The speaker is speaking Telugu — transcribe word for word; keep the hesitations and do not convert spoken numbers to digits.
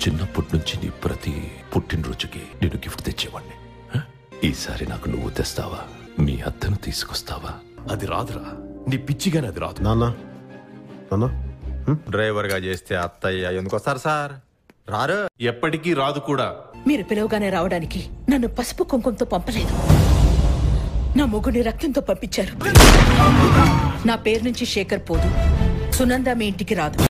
చిన్నప్పటి నుంచి నీ ప్రతి పుట్టినరోజుకి నేను గిఫ్ట్ తెచ్చేవాడిని. ఈసారి నాకు నువ్వు తెస్తావా? మీ అత్తను తీసుకొస్తావా? అది రాదురా, నీ పిచ్చిగానే అది రాదు. నాన్న నాన్న డ్రైవర్ గా చేస్తే అత్తయ్య ఎందుకు వస్తారు సార్? రారు, ఎప్పటికీ రాదు కూడా. మీరు పిలవగానే రావడానికి నన్ను పసుపు కుంకుమతో పంపలేదు, నా మొగుని రక్తంతో పంపించారు. నా పేరు నుంచి శేఖర్ పోదు, సునంద మీ ఇంటికి రాదు.